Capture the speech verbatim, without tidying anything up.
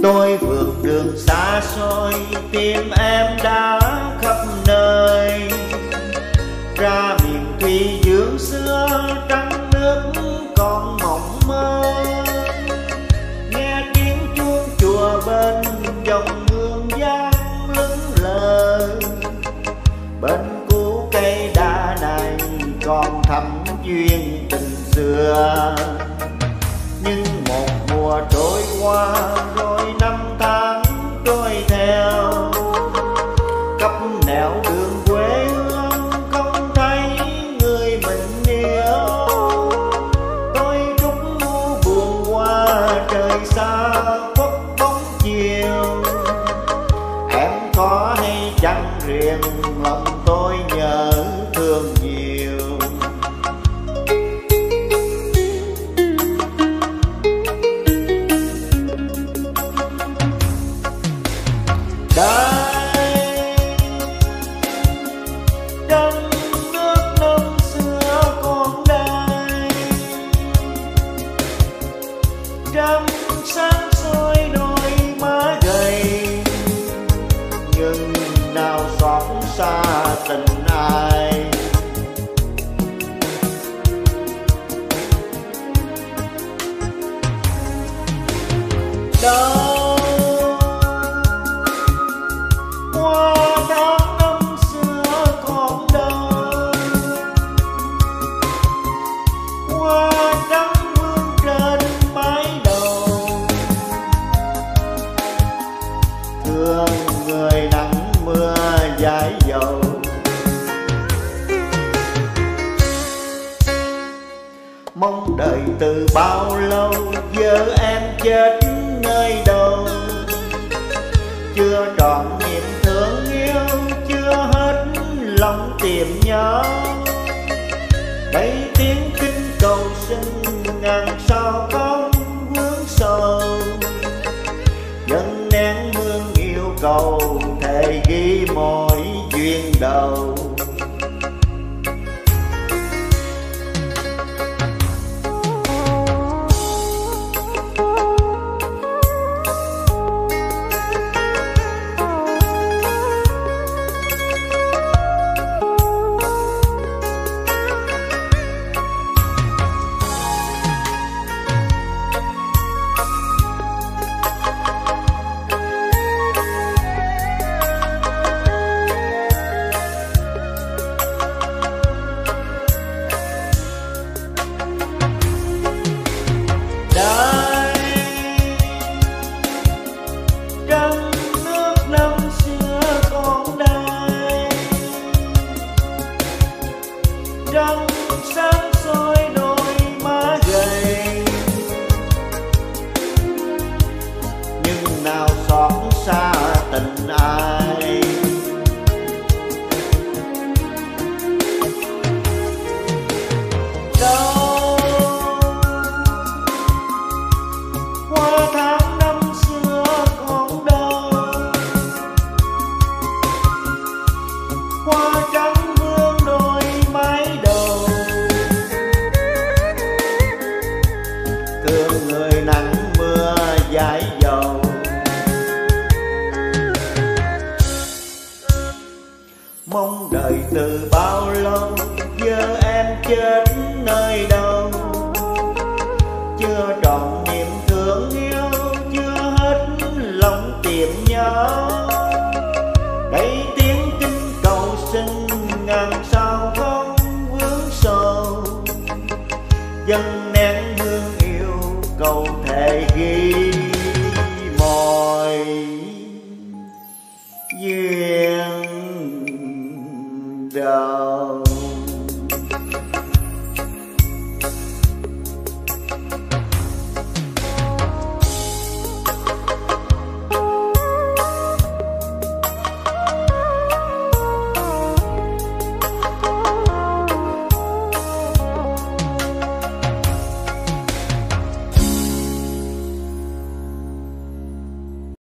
Tôi vượt đường xa xôi tìm em đã khắp nơi, ra miền Thủy Dương xưa trăng nước còn mộng mơ. Nghe tiếng chuông chùa bên dòng hương giang lững lờ, bên cũ cây đa này còn thắm duyên tình xưa. Nhưng một mùa trôi qua rồi năm tháng trôi theo, khắp nẻo đường quê hương không thấy người mình yêu. Tôi rút mu buồn qua trời xa khuất bóng chiều, em có hay chăng riêng lòng tôi nhớ thương nhiều. Đây đất nước năm xưa còn đây, trăm sáng soi đôi má gầy, nhưng nào xót xa tình ai. Đâu người nắng mưa dãi dầu, mong đợi từ bao lâu giờ em chết nơi đâu. Chưa trọn niềm thương yêu, chưa hết lòng tìm nhớ, đây tiếng kinh cầu xin ngàn sao không vướng sầu. Dân nén mương yêu cầu thề ghi mỗi duyên đầu. Trăng sáng soi đôi má gầy, nhưng nào xót xa tình ai. Đâu qua tháng năm xưa còn đâu, hoa trắng vương đôi mái đầu. Thương người nắng mưa dãi dầu, mong đợi từ bao lâu giờ em chết